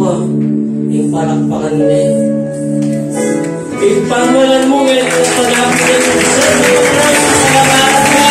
mo, ipalakpakan mo eh. Ipangwalan mo eh, pag-apitin mo sa pag-apitin mo.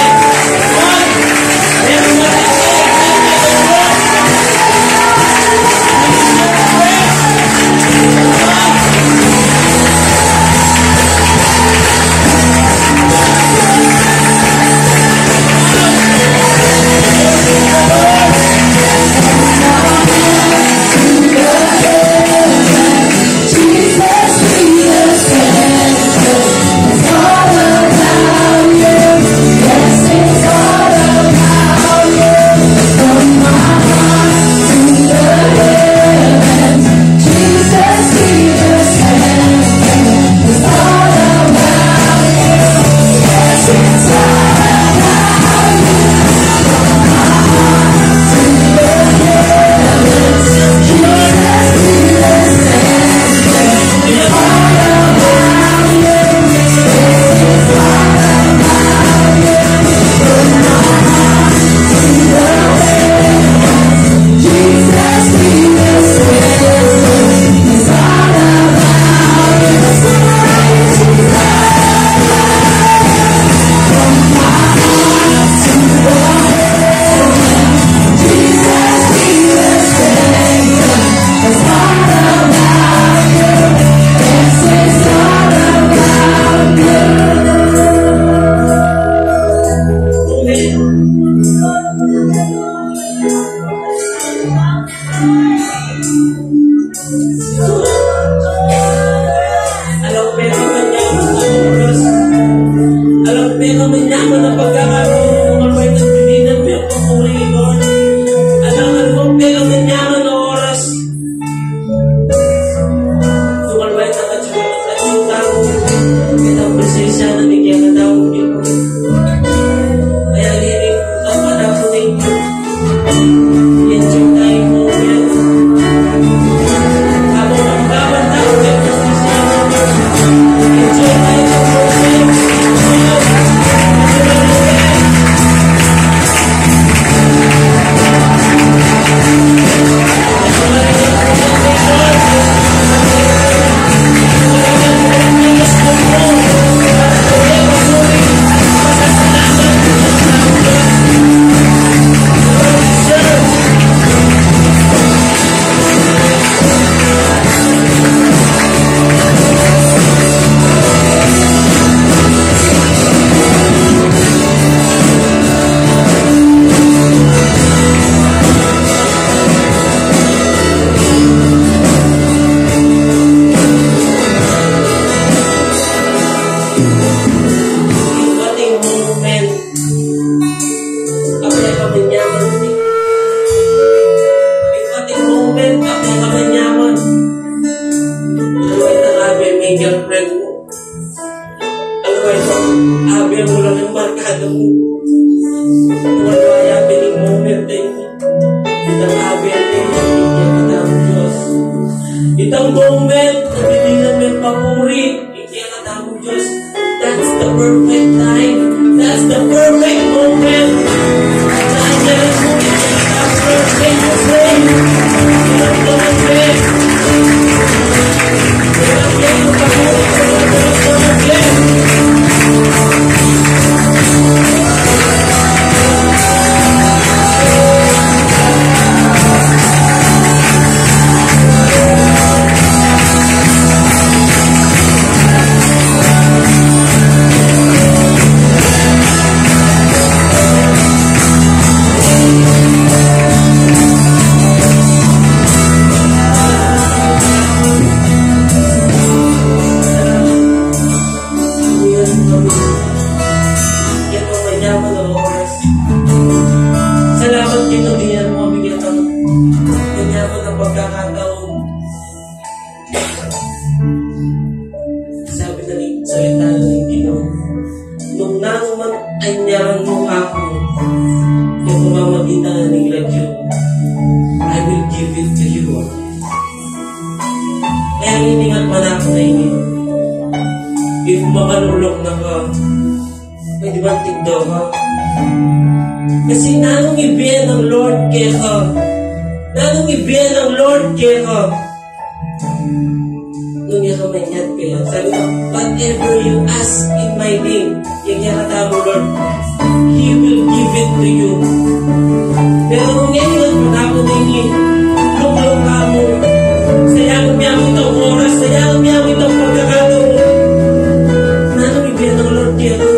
If makalulok na ka, pwede ba tigdaw ka? Kasi nanong ibiyan ng Lord kaya ka, Nanong ibiyan ng Lord Jacob. Nung niya kamanyat kayo. Sabi ko, whatever you ask in my name, yung niya katamo, Lord, He will give it to you. Pero kung ngayon, ako nini, luklong ka mo, sayang niya mo itong oras, sayang niya mo itong pagkakataon mo. Nanong ibiyan ng Lord Jacob.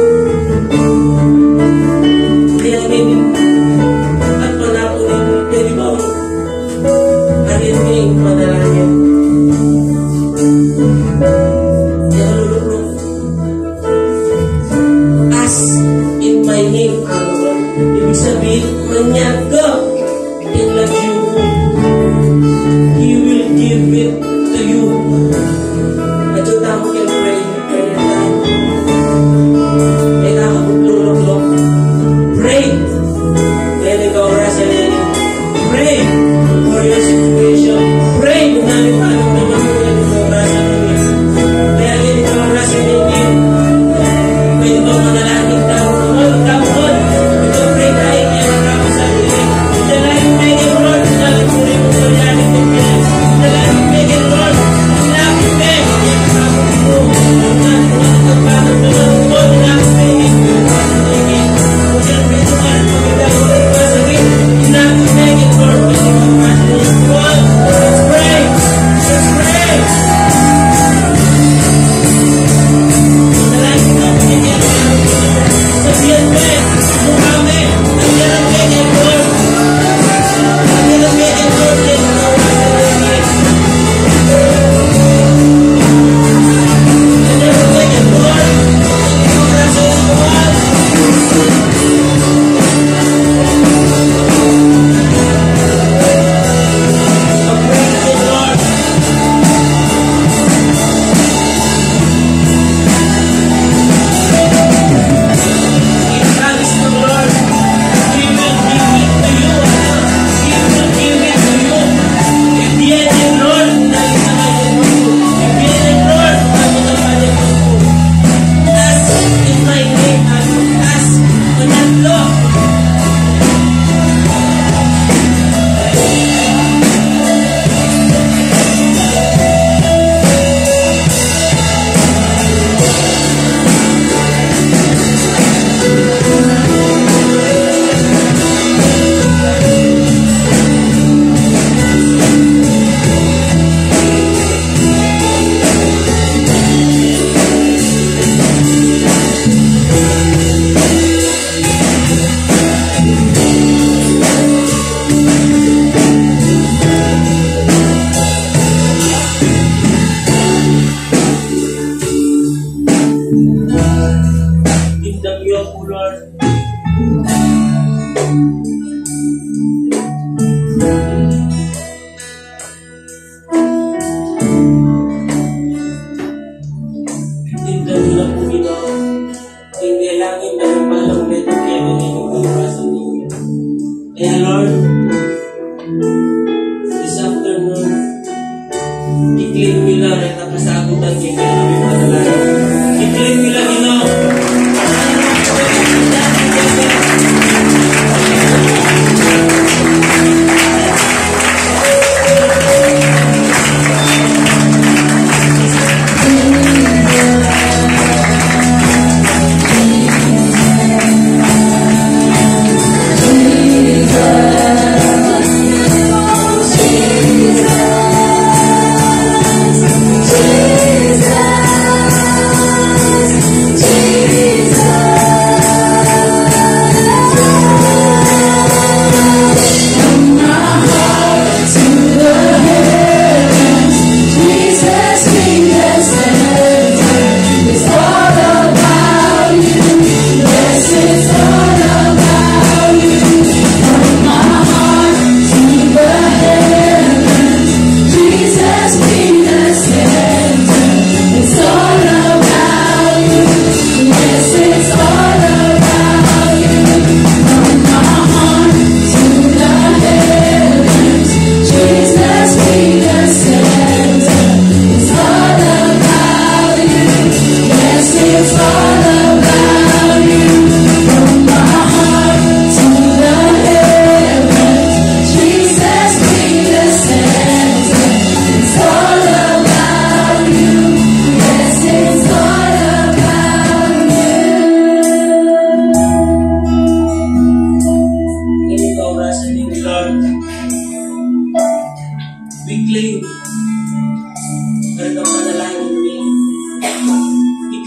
Kaya ngayon, at panako nini, pwede ba arinig panalangin? In my name, ibig sabihin, manyag ka. In love you, He will give it to you. At yung tamo kayo pray na tayo. May nakapagtulog-log. Pray. Kaya ikaw rasa nini. Pray for your situation. Pray kung namin-namin naman mo yan ikaw rasa nini. Kaya ikaw rasa nini. Pwede ba manalangin tayo? Come on. Ito pray tayo. Kaya nakapasabi. Dalangin Megan Lord. Dalangin mo rin mo dalangin mo rin. Dalangin Megan Lord. Dalangin Megan. Kaya nakapasabi mo. Ang nagpapagpapag naman mo. Dalangin Megan. Dalangin Megan. Kung yan pwede mo rin magandang mo rin masagin. Dalangin Megan Lord. Pwede mo masagin. Let's pray. Let's pray. Dalangin mo Megan Lord. Sabihan mo eh. Mukami. Nandiyan ang Megan Lord. Nandiyan ang Megan Lord. Let's go. Nandiyan ang Megan Lord. Nandiyan ang Lord. Praise the Lord. He promised the Lord, He will give it to you. He will give it to you. Ibigay ng Lord, dahil sa kanyang mundo. Ibigay ng Lord, dahil sa kanyang mundo. Ask in my name, I will ask on that law. In the view of the Lord. In the view of the Lord. Hindi langit na ng palang beto kaya ganyan yung sa ninyo. Kaya Lord, this afternoon, i-claim nila at nakasagutan kayo kaya namin panalangin. I-claim nila nila. Jesus.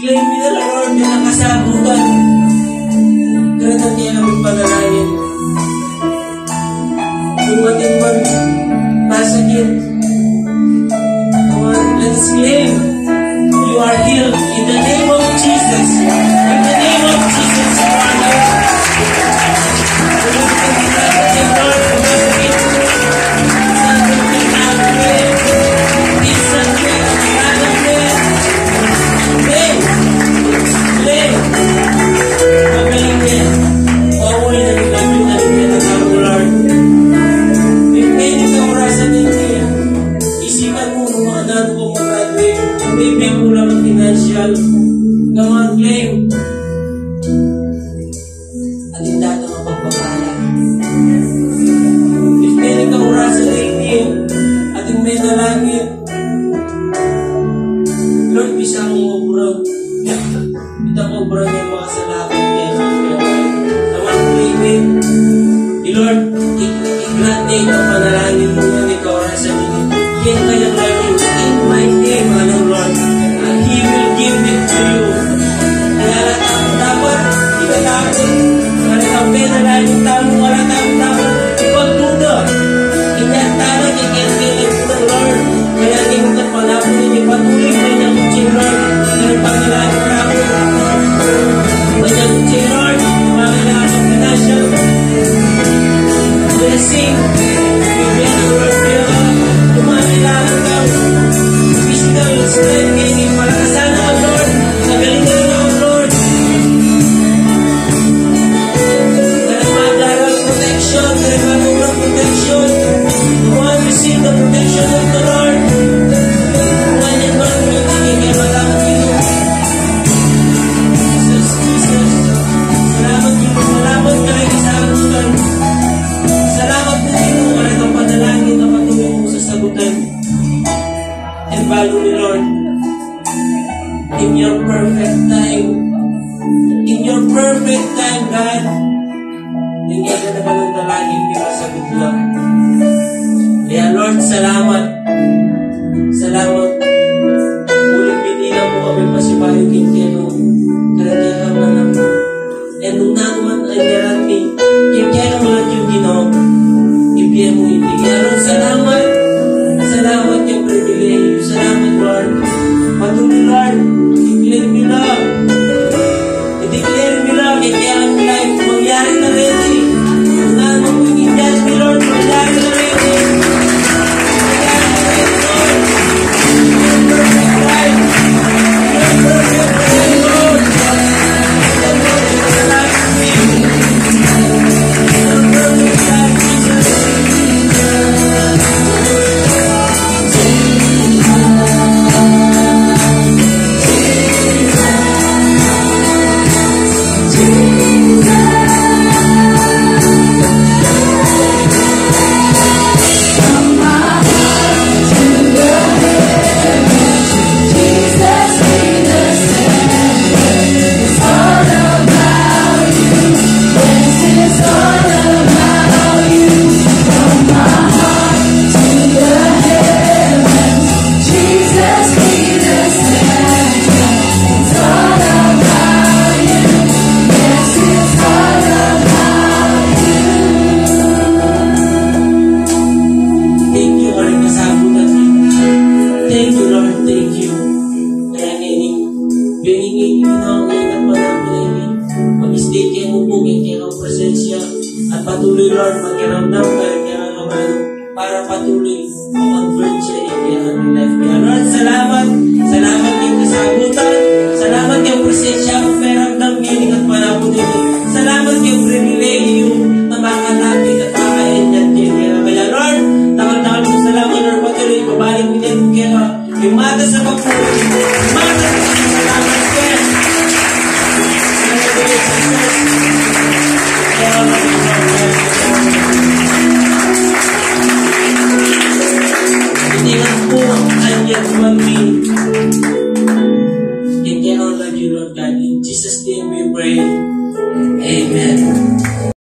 i-claim nila, Lord, na nakasabutan. Ganun niya kami panalangin. Dumating man, masakit. Come on, let's claim. You are healed in the name of Jesus. In the name of Jesus, you are healed. Come on, claim. At hindi ka mapagpapala. If meron kang oras sa daigdig, at hindi may dalangin, Lord, bisa akong obrang. Kita ko obrang yung mga salamat niya. Come on, claim it. Lord, i-grant ang panalangin mo na ikaw oras sa daigdig. Yan kaya, Lord, in my name, ano, Lord, and He will give it to you. Kaya dapat ikatakot. Kaya ang pera na yung talo, wala dapat ipagduda. Inyatala niya kaya po ng Lord. Kaya hindi mo kapalapon niya patuloy pa niya kung si Lord. Kaya pangalangin na ako. Kaya kung si Lord, makailangan ng financial blessing. Bibigyan ng Lord kaya kumailangan ka. Physical strength, hindi malakasan ako, Lord. Nagalingan ako, Lord. Protection, protection. You want to receive the protection of the Lord. Kung yan ba ang hindi malaman nyo? Jesus, Jesus. Salamat nyo. Salamat ka rin sa sagutan. Salamat po nyo. Wala kang panalangin na patuloy mo sa sagutan. And value ni Lord. In your perfect time. In your perfect time, God. Hindi ka na ba ng dalangin, di ba sagot lang? Kaya Lord, salamat. Salamat. Muling binilang mo kami pasipayo kintiano. Karaniya ka man ang and nung naman ay narami, kintiano mo lang yung ginawa. Ibiyan mo hindi. Kaya Lord, salamat. Salamat yung privilege. Salamat, Lord. Patuloy, Lord. I-declare me lang. I-declare me lang. I-declare me lang. Mangyari na rin. Lord, mangyari na rin. At patuloy, Lord, magkiramdam kaya naman para patuloy mag-convert sa iyong life. Kaya Lord, salamat. Salamat yung kasagutan. Salamat yung presensya kung may ramdam giling at panapon nito. Salamat yung privilege na makatapit at kakain yan. Kaya Lord, takal-takal mo salamat, Lord, patuloy. Babalik mo din kaya yung mata sa pagpuloy. Yung mata sa salamat kaya. Hindi lang po ang yan mami. In the name of you, Lord God. In Jesus' name we pray. Amen.